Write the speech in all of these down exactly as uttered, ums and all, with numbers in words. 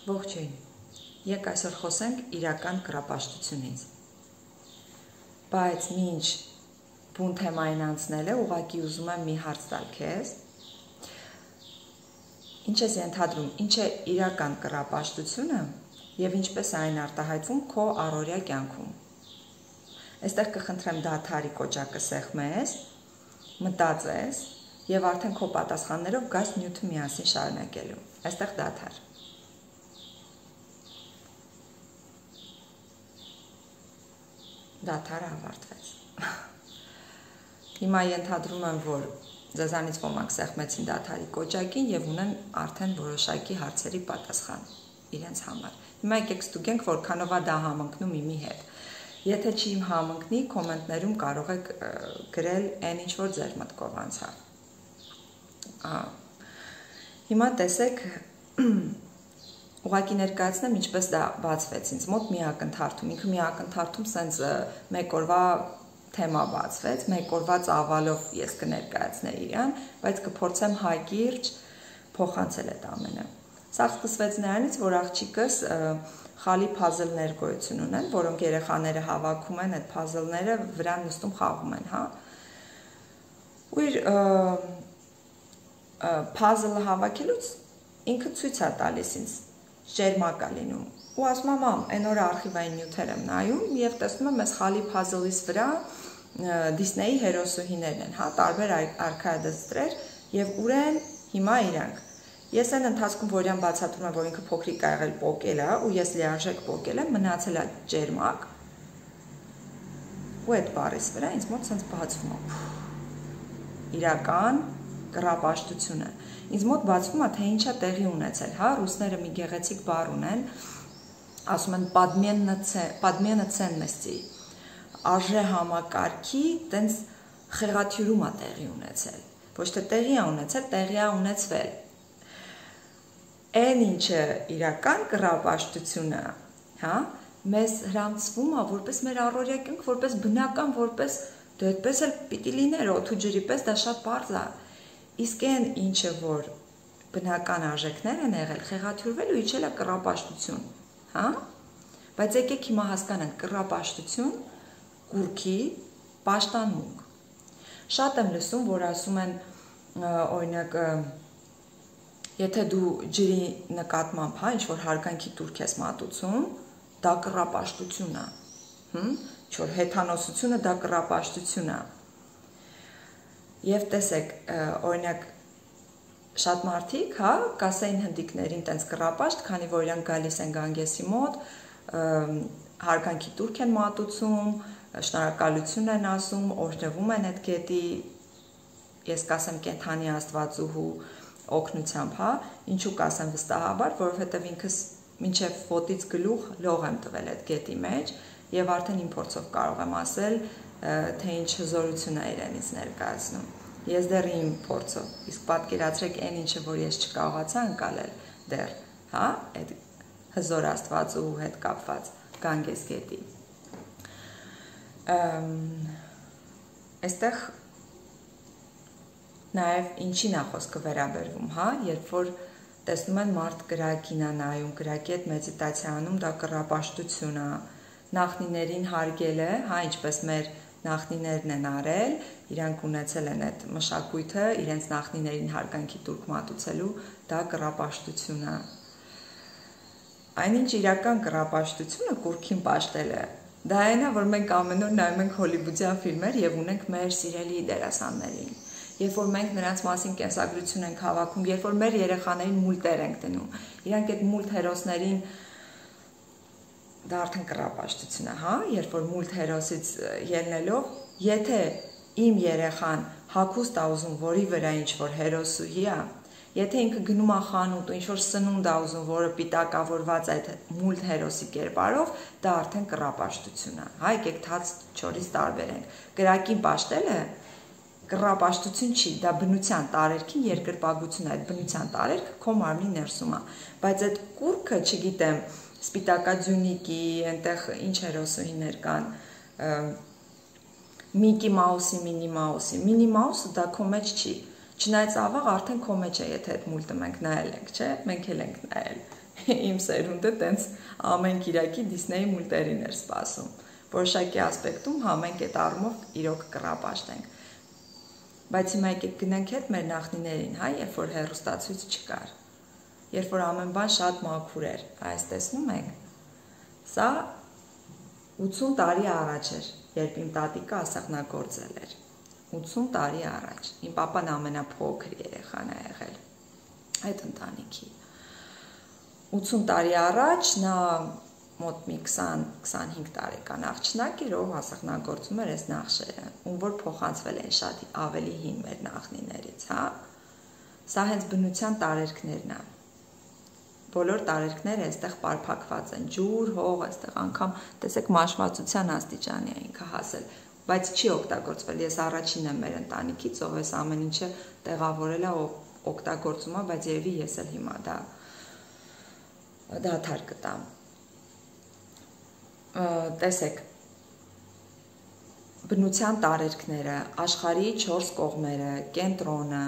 Ողջույն, եկ այսօր խոսենք իրական կռապաշտությունից, բայց մինչ բուն թեմային անցնել է, ուղղակի ուզում եմ մի հարց տալ քեզ, ինչ ես ենթադրում, ինչ է իրական կռապաշտությունը և ինչպես է այն արտահայտվում քո առօրյա կյանքում։ Այստեղ կխնդրեմ դադարի կոճակը սեղմես, մտածես և արդեն քո պատասխաններով գաս նյութը միասին շարունակելու։ Այստեղ դադար։ Դադարը ավարտվեց։ Հիմա ենթադրում եմ, որ ձեզանից ոմանք սեղմեցին դադարի կոճակին և ունեն արդեն որոշակի հարցերի պատասխան իրենց համար։ Հիմա եկեք ստուգենք, որքանով է դա համընկնում իմի հետ։ Եթե չի համընկնի, կոմենտներում կարող եք գրել այն ինչ որ ձեր մտքով անցավ։ Հիմա տեսեք, ուղղակի ներկայացնեմ ինչպես դա բացվեց ինձ մոտ մի ակնթարթում, ինքը մի ակնթարթում սենց մեկ օրվա թեմա բացվեց, մեկ օրվա ծավալով ես կներկայացնեի իրան, բայց կփորձեմ հակիրճ փոխանցել այդ ամենը։ Սա սկսվեց նրանից, որ աղջիկս խալի փազլներ գոյություն ունեն, որոնք երեխաները հավաքում են, այդ փազլները վրան նստում խաղում են, հա։ Ու իր փազլը հավաքելուց ինքը ցույց է տալիս ինձ, ջերմակ է լինում։ Ու ասում եմ, մամ, այն օրը արխիվային նյութեր եմ նայում և տեսնում եմ, այս խալի փազլից վրա Դիսնեյի հերոսուհիներն են, հա, տարբեր արքայադաստրեր և ուր են հիմա իրանք։ Ես այն ընթացքում, որ իրան բացատրում եմ, որ ինքը փոքրիկ ա եղել պոկել է, ու ես լիարժեք պոկել եմ, մնացել է ջերմակ, ու այդ բառից վրա ինձ մոտ սենց բացվում է իրական կռապաշտությունը։ Ինձ մոտ բացվում է, թե ինչա տեղի ունեցել, հա, ռուսները մի գեղեցիկ բառ ունեն, ասում են պատմենը ցեննեստի, արժե համակարգի տենց խեղաթյուրում է տեղի ունեցել, ոչ թե տեղի է ունեցել, տեղի է ունեցվել։ Այն ինչը իրական կռապաշտությունը, հա, մեզ հրամցվում է որպես մեր առօրյա կյանք, որպես բնական, որպես դե այդպես էլ պիտի լիներ, օդու ջրի պես, դա շատ պարզ է։ Իսկ այն ինչը որ բնական արժեքներ են եղել, խեղաթյուրվել ու իջել է կռապաշտություն, հա։ Բայց եկեք հիմա հասկանանք կռապաշտություն, կուռքի պաշտամունք։ Շատ եմ լսում, որ ասում են, օրինակ, եթե դու ջրի նկատմամբ, հա, ինչ-որ հարգանքի տուրք ես մատուցում, դա կռապաշտություն է, ինչ-որ հեթանոսությունը դա կռապաշտություն է։ Եվ տեսեք, օրինակ, շատ մարդիկ, հա, կասեին հնդիկներին տենց կռապաշտ, քանի որ իրանք գալիս են Գանգեսի մոտ, հարգանքի տուրք են մատուցում, շնորհակալություն են ասում, օրհնվում են այդ գետի, ես կասեմ կենդանի աստվածուհու օգնությամբ, հա, ինչու կասեմ վստահաբար, որովհետև ինքս մինչև ոտից գլուխ լող եմ տվել այդ գետի մեջ և արդեն իմ փորձով կարող եմ ասել, թե ինչ հզորություն է իրենից ներկայացնում։ Ես դեռ իմ փորձով, իսկ պատկերացրեք այն ինչը, որ ես չկարողացա ընկալել դեռ, հա, այդ հզոր աստվածուհու հետ կապված Գանգես գետի։ Այստեղ նաև ինչին է խոսքը վերաբերվում, հա, երբ որ տեսնում են մարդ կրակին է նայում, կրակի հետ մեդիտացիա անում, դա կռապաշտություն է, նախնիներին հարգել է, հա, ինչպես մեր նախնիներն են արել, իրանք ունեցել են այդ մշակույթը, իրենց նախնիներին հարգանքի տուրք մատուցելու, դա կռապաշտություն է։ Այնինչ իրական կռապաշտությունը կուռքին պաշտել է, դա այն է, որ մենք ամեն օր նայում ենք հոլիվուդյան ֆիլմեր և ունենք մեր սիրելի դերասաններին, երբ որ մենք նրանց մասին կենսագրություն ենք հավաքում, երբ որ մեր երեխաներին մուլտեր ենք դնում, իրանք այդ մուլտ հերոսներին դա արդեն կռապաշտություն է, հա, երբ որ մուլտ հերոսից ելնելով, եթե իմ երեխան հագուստ է ուզում, որի վրա ինչ-որ հերոսուհի է, եթե ինքը գնում է խանութ ու ինչ-որ սնունդ է ուզում, որը պիտակավորված այդ մուլտ հերոսի կերպարով, դա արդեն կռապաշտություն է, հա, եկեք թաց չորից տարբերենք։ Կրակին պաշտելը կռապաշտություն չի, դա բնության տարերքին երկրպագություն է, այդ բնության տարերքը քո մարմնի ներսում է, բայց այդ կուռքը, չգիտեմ, Սպիտակաձյունիկի, այնտեղ ինչ հերոսուհիներ կան, Միկի Մաուսի, Մինի Մաուսի, Մինի Մաուսը դա քո մեջ չի, Չնայած ավաղ արդեն քո մեջ է, եթե այդ մուլտը մենք նայել ենք, չէ՞, մենք էլ ենք նայել։ Իմ սերունդը տենց ամեն կիրակի Դիսնեյի մուլտերին էր սպասում։ Որոշակի ասպեկտում հա մենք այդ առումով իրոք կռապաշտ ենք։ Բայց հիմա եկեք գնանք հետ մեր նախնիներին, հա, երբ որ հեռուստացույց չկար։ Երբ որ ամեն բան շատ մաքուր էր, այս տեսնում եք։ Սա ութսուն տարի առաջ էր, երբ իմ տատիկը ասեղնագործել էր։ ութսուն տարի առաջ։ Իմ պապան ամենափոքր երեխան է եղել այդ ընտանիքի։ ութսուն տարի առաջ նա մոտ մի քսան քսանհինգ տարեկան աղջնակ էր, ով ասեղնագործում էր այս նախշերը, ում որ փոխանցվել են շատ ավելի հին մեր նախնիներից, հա։ Սա հենց բնության տարերքներն է։ Բոլոր տարերքները այստեղ պարփակված են, ջուր, հող, այստեղ անգամ տեսեք մաշվածության աստիճանի է ինքը հասել, բայց չի օգտագործվել։ Ես առաջինն եմ մեր ընտանիքից, ով այս ամեն ինչը տեղավորել է, օգտագործում է, բայց երևի ես էլ հիմա դա դադար կտամ։ Տեսեք, բնության տարերքները, աշխարհի չորս կողմերը, կենտրոնը,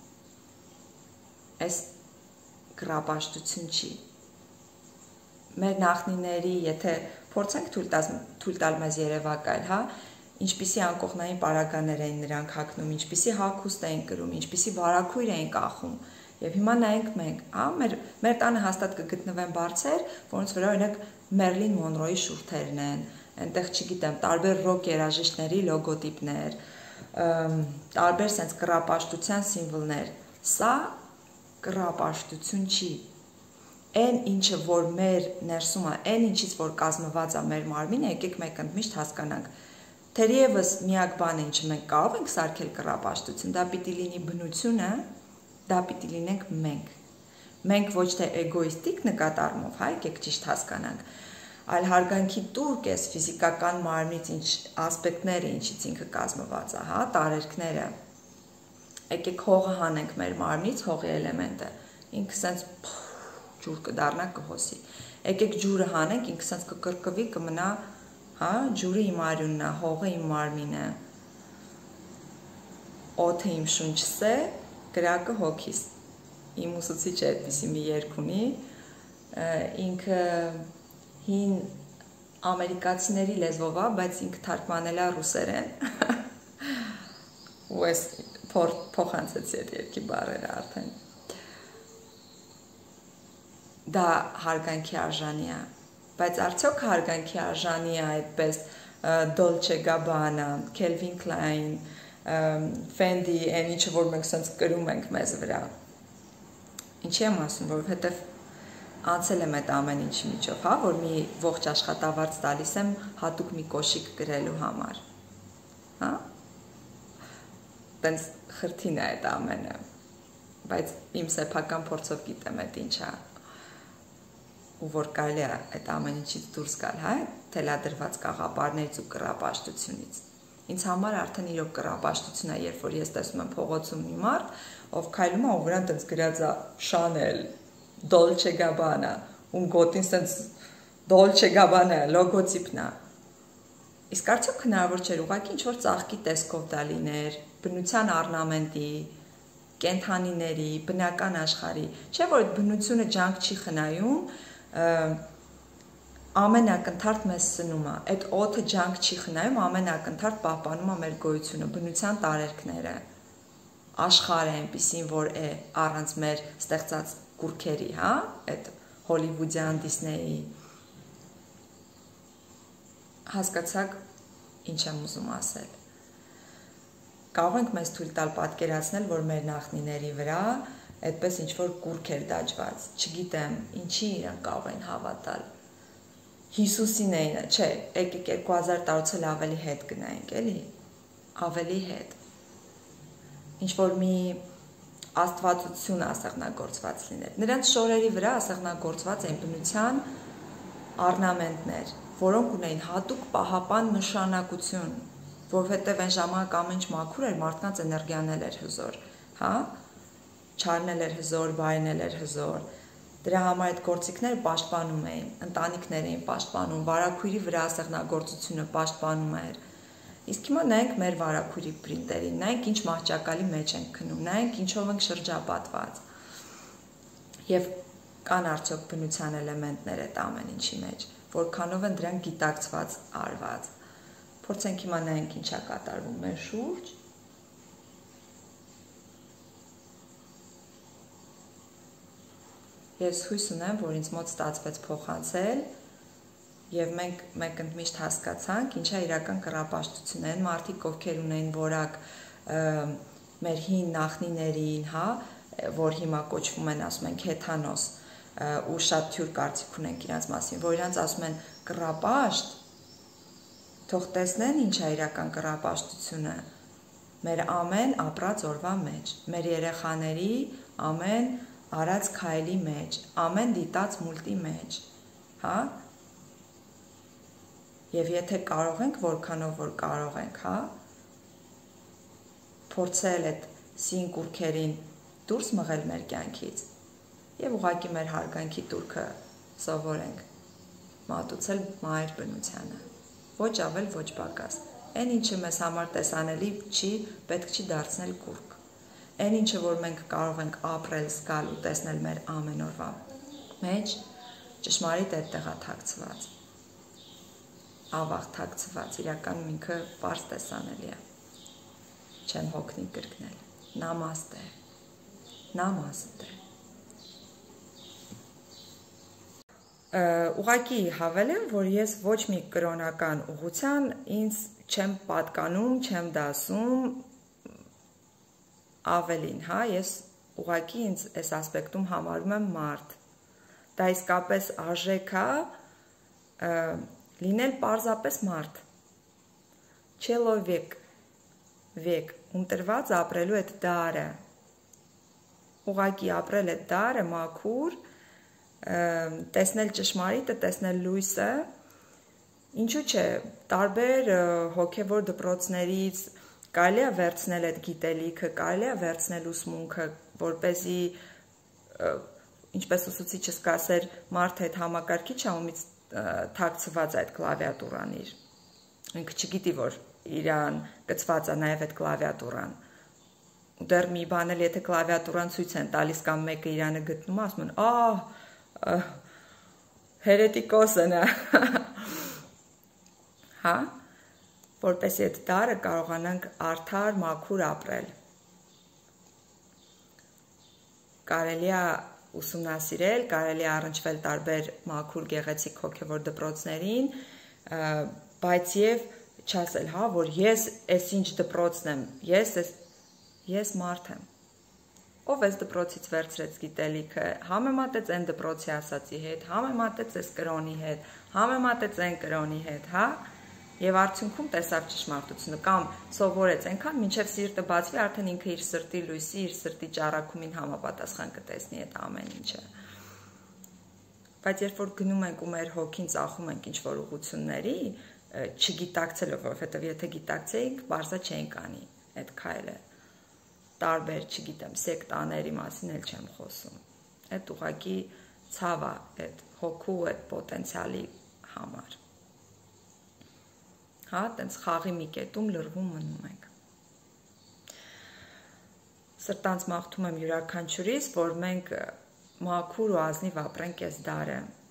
այս կռապաշտություն չի։ Մեր նախնիների, եթե փորձենք թույլ տալ մեզ երևակայել, հա, ինչպիսի անկողնային պարագաներ էին նրանք հագնում, ինչպիսի հագուստ էին կրում, ինչպիսի վարագույր էին կախում։ Եվ հիմա նայենք մենք, հա, մեր մեր տանը հաստատ կգտնվեն բարձեր, որոնց վրա օրինակ Մերլին Մոնրոյի շուրթերն են, այնտեղ, չգիտեմ, տարբեր ռոք երաժիշտների լոգոտիպներ, տարբեր sense կռապաշտության սիմվոլներ։ Սա կռապաշտություն չի։ Այն ինչը որ մեր ներսում է, այն ինչից որ կազմված է մեր մարմինը, եկեք մենք ընդմիշտ հասկանանք։ Թերևս միակ բանը, ինչը մենք կարող ենք սարքել կռապաշտություն, դա պիտի լինի բնությունը, դա պիտի լինենք մենք։ Մենք ոչ թե էգոիստիկ նկատառումով, հա, եկեք ճիշտ հասկանանք, այլ հարգանքի տուրք էս ֆիզիկական մարմնից ինչ ասպեկտները, ինչից ինքը կազմված է, հա, տարերքները։ Եկեք հողը հանենք մեր մարմնից, հողի էլեմենտը, ինքը սենց ջուր կդառնա կհոսի։ Եկեք ջուրը հանենք, ինքը սենց կկրկվի, կմնա, հա, ջուրը իմ արյունն է, հողը իմ մարմինը։ Օդը իմ շունչս է, կրակը հոգիս։ Իմ ուսուցիչը այդպիսի մի երգ ունի, ինքը հին ամերիկացիների լեզվով է, բայց ինքը թարգմանել է ռուսերեն։ Ու ես փոխանցեցի այդ երգի բառերը արդեն։ Դա հարգանքի արժանի է, բայց արդյոք հարգանքի արժանի է այդպես Dolce Gabbana, Calvin Klein, Fendi, այն ինչը որ մենք սենց կրում ենք մեզ վրա։ Ինչի եմ ասում, որովհետև անցել եմ այդ ամեն ինչի միջով, հա, որ մի ողջ աշխատավարձ տալիս եմ հատուկ մի կոշիկ կրելու համար։ Հա։ Տենց խրթին է այդ ամենը, բայց իմ սեփական փորձով գիտեմ այդ ինչա, ու որ կարելի է այդ ամեն ինչից դուրս գալ, հա, թելադրված կաղապարներից ու կռապաշտությունից։ Ինձ համար արդեն իրոք կռապաշտություն է, երբ որ ես տեսնում եմ փողոցում մի մարդ, ով քայլում է, ու վրան տենց գրած է Chanel, Dolce Gabbana, ում գոտին սենց Dolce Gabbana լոգոտիպն է։ Իսկ արդյոք հնարավոր չէր ուղղակի ինչ-որ ծաղկի տեսքով դա լիներ, բնության առնամենտի, կենդանիների, բնական աշխարհի, չէ՞ որ այդ բնությունը ջանք չի խնայում, ամեն ակնթարթ մեզ սնում է, այդ օդը ջանք չի խնայում, ամեն ակնթարթ պահպանում է մեր գոյությունը, բնության տարերքները, աշխարհը այնպիսին, որ է առանց մեր ստեղծած կուրքերի, հա, այդ հոլիվուդյան Դիսնեյի։ Հասկացաք, ինչ եմ ուզում ասել։ Կարող ենք մեզ թույլ տալ պատկերացնել, որ մեր նախնիների վրա այդպես ինչ-որ կուրք էր դաջված, չգիտեմ, ինչի իրենք կարող են հավատալ։ Հիսուսին էին, չէ, եկեք երկու հազար տարուց էլ ավելի հետ գնայինք, էլի, ավելի հետ։ Ինչ-որ մի աստվածություն ասեղնագործված լիներ։ Նրանց շորերի վրա ասեղնագործված էին բնության առնամենտներ, որոնք ունեին հատուկ պահապան նշանակություն, որովհետև այն ժամանակ ամեն ինչ մաքուր էր, մարդկանց էներգիան էր հզոր, հա, չարն էր հզոր, բարին էր հզոր, դրա համար այդ գործիքները պաշտպանում էին, ընտանիքներ էին պաշտպանում, վարագույրի վրա ասեղնագործությունը պաշտպանում էր, Իսկ հիմա նայենք մեր վարակույրի պրինտերին, նայենք ինչ մահճակալի մեջ ենք քնում, նայենք ինչով ենք շրջապատված։ Եվ կան արդյոք բնության էլեմենտներ այդ ամեն ինչի մեջ, որքանով են դրանք գիտակցված արված։ Փորձենք հիմա նայենք ինչա կատարվում մեր շուրջ։ Ես հույս ունեմ, որ ինձ մոտ ստացվեց փոխանցել եւ մենք մենք ընդմիշտ հասկացանք ինչա իրական կռապաշտություն են մարդիկ, ովքեր ունեն որակ մեր հին նախնիներին, հա, որ հիմա կոչվում են, ասում են քեթանոս, ու շատ թյուր կարծիք ունենք իրենց մասին, որ իրենց ասում են կռապաշտ, թող տեսնեն ինչա իրական կռապաշտությունը մեր ամեն ապրած օրվա մեջ, մեր երեխաների ամեն արած քայլի մեջ, ամեն դիտած մուլտի մեջ, հա, եւ եթե կարող ենք, որքանով որ կարող ենք, հա, փորձել այդ սին կուրքերին դուրս մղել մեր կյանքից եւ ուղղակի մեր հարգանքի տուրքը սովորենք մատուցել մայր բնությանը, ոչ ավել, ոչ պակաս, այն ինչը մեզ համար տեսանելի չի, պետք չի դարձնել կուրք, այն ինչը որ մենք կարող ենք ապրել, զգալ ու տեսնել մեր ամեն օրվա մեջ, ճշմարիտ այդտեղ է թաքցված, ավաղ թաքցված, իրականում ինքը պարզ տեսանելի է, չեմ հոգնի կրկնել, նամաստե, նամաստե։ Ուղղակի հավելեմ, որ ես ոչ մի կրոնական ուղղության ինձ չեմ պատկանում, չեմ դասում, ավելին, հա, ես ուղղակի ինձ այս ասպեկտում համարում եմ մարդ, դա իսկապես արժեք է լինել պարզապես մարդ, չելովեք, վեք, ունտրված ապրելու այդ դարը, ուղղակի ապրել այդ դարը մաքուր, տեսնել ճշմարիտը, տեսնել լույսը, ինչու չէ, տարբեր հոգևոր դպրոցներից կարելի է վերցնել այդ գիտելիքը, կարելի է վերցնել ուսմունքը, որպեսզի, ինչպես ուսուցիչս կասեր, մարդը այդ համակարգիչը ումից թաքցված այդ կլավիատուրան իր, ինքը չգիտի, որ իրան կցված է նաև այդ կլավիատուրան, դեռ մի բան էլ եթե կլավիատուրան ցույց են տալիս կամ մեկը իրանը գտնում, ասում են, ահ, հերետիկոս են, հա, որպեսզի այդ դարը կարողանանք արդար, մաքուր ապրել, կարելի է ուսումնասիրել, կարելի է առնչվել տարբեր մաքուր գեղեցիկ հոգևոր դպրոցներին, բայց եւ չասել, հա, որ ես այս ինչ դպրոցն եմ, ես ես մարդ եմ, ով այս դպրոցից վերցրեց գիտելիքը, համեմատեց այն դպրոցի ասացի հետ, համեմատեց այս կրոնի հետ, համեմատեց այն կրոնի հետ, հա, եւ արդյունքում տեսավ ճշմարտությունը կամ սովորեց այնքան, մինչեւ սիրտը բացվի, արդեն ինքը իր սրտի լույսի, իր սրտի ճառագումին համապատասխան կտեսնի այդ ամեն ինչը։ Բայց երբ որ գնում ենք ու մեր հոգին ծախում ենք ինչ-որ ուղղությունների, չգիտակցելով, որովհետեւ եթե գիտակցեինք, բարձա չէինք անի այդ քայլը։ Տարբեր, չգիտեմ, սեկտաների մասին էլ չեմ խոսում։ Այդ ուղղակի ցավ է այդ հոգու այդ պոտենցիալի համար։ Հա, տենց խաղի մի կետում լրվում մնում ենք։ Սրտանց մաղթում եմ յուրաքանչյուրիս, որ մենք մաքուր ու ազնիվ ապրենք այս դարը,